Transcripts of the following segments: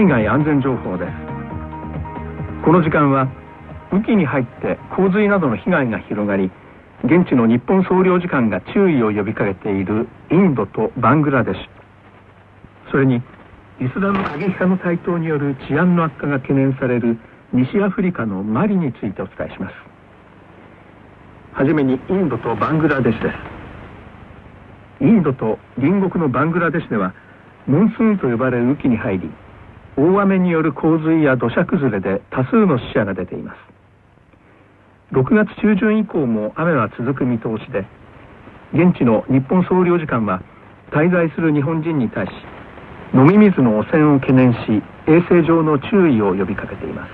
海外安全情報です。この時間は雨季に入って洪水などの被害が広がり、現地の日本総領事館が注意を呼びかけているインドとバングラデシュ、それにイスラム過激派の台頭による治安の悪化が懸念される西アフリカのマリについてお伝えします。はじめにインドとバングラデシュです。インドと隣国のバングラデシュではモンスーンと呼ばれる雨季に入り、大雨による洪水や土砂崩れで多数の死者が出ています。6月中旬以降も雨は続く見通しで、現地の日本総領事館は滞在する日本人に対し、飲み水の汚染を懸念し、衛生上の注意を呼びかけています。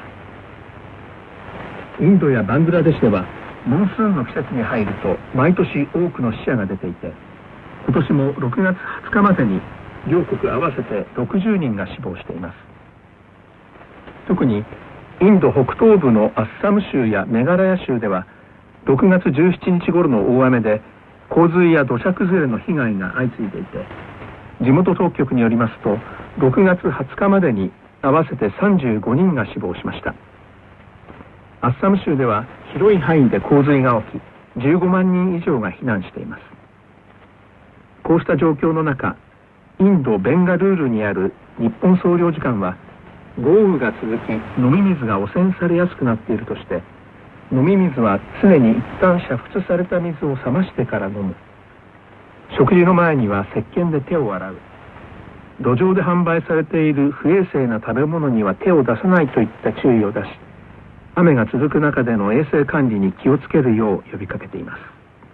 インドやバングラデシュではモンスーンの季節に入ると毎年多くの死者が出ていて、今年も6月20日までに両国合わせて60人が死亡しています。特にインド北東部のアッサム州やメガラヤ州では6月17日頃の大雨で洪水や土砂崩れの被害が相次いでいて、地元当局によりますと6月20日までに合わせて35人が死亡しました。アッサム州では広い範囲で洪水が起き、15万人以上が避難しています。こうした状況の中、インド・ベンガルールにある日本総領事館は豪雨が続き飲み水が汚染されやすくなっているとして、飲み水は常に一旦煮沸された水を冷ましてから飲む、食事の前には石鹸で手を洗う、路上で販売されている不衛生な食べ物には手を出さないといった注意を出し、雨が続く中での衛生管理に気をつけるよう呼びかけています。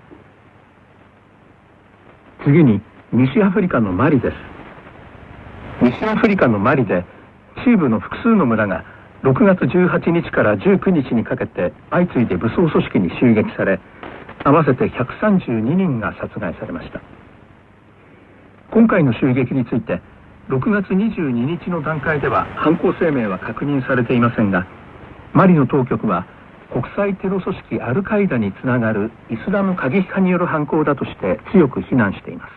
次に西アフリカのマリです。西アフリカのマリで中部の複数の村が6月18日から19日にかけて相次いで武装組織に襲撃され、合わせて132人が殺害されました。今回の襲撃について6月22日の段階では犯行声明は確認されていませんが、マリの当局は国際テロ組織アルカイダにつながるイスラム過激派による犯行だとして強く非難しています。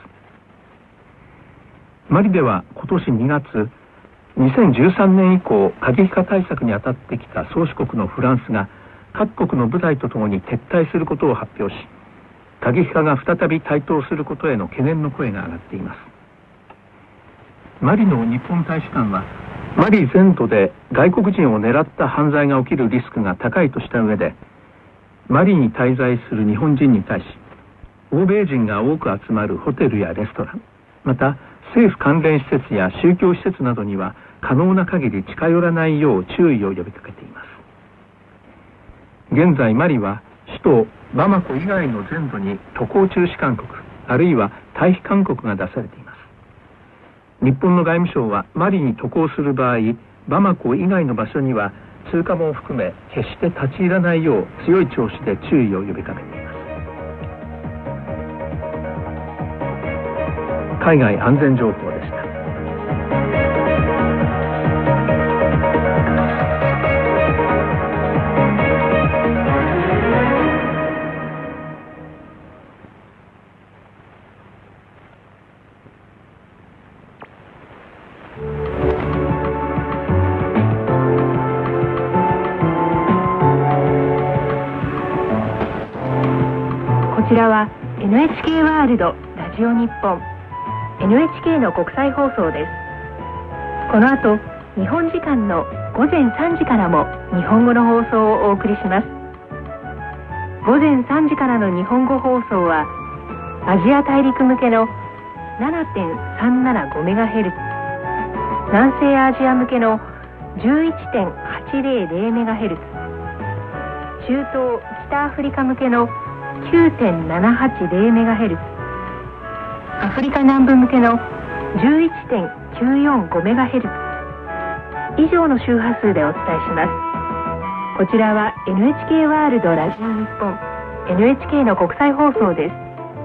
マリでは今年2月、2013年以降過激派対策に当たってきた宗主国のフランスが各国の部隊とともに撤退することを発表し、過激派が再び台頭することへの懸念の声が上がっています。マリの日本大使館はマリ全土で外国人を狙った犯罪が起きるリスクが高いとした上で、マリに滞在する日本人に対し、欧米人が多く集まるホテルやレストラン、また政府関連施設や宗教施設などには可能な限り近寄らないよう注意を呼びかけています。現在マリは首都バマコ以外の全土に渡航中止勧告、あるいは退避勧告が出されています。日本の外務省はマリに渡航する場合、バマコ以外の場所には通過門を含め決して立ち入らないよう強い調子で注意を呼びかけています。海外安全情報でした。 こちらは NHK ワールドラジオ日本 NHK の国際放送です。この後日本時間の午前3時からも日本語の放送をお送りします。午前3時からの日本語放送はアジア大陸向けの 7.375MHz、 南西アジア向けの 11.800MHz、 中東北アフリカ向けの 9.780MHz、 アフリカ南部向けの 11.945MHz 以上の周波数でお伝えします。こちらは NHK ワールドラジオ日本 NHK の国際放送です。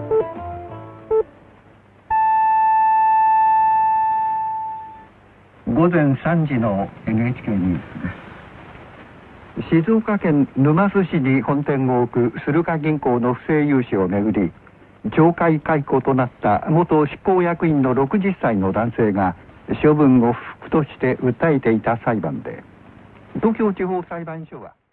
午前3時の NHK ニュースです。静岡県沼津市に本店を置くスルカ銀行の不正融資をめぐり、懲戒解雇となった元執行役員の60歳の男性が処分を不服として訴えていた裁判で、東京地方裁判所は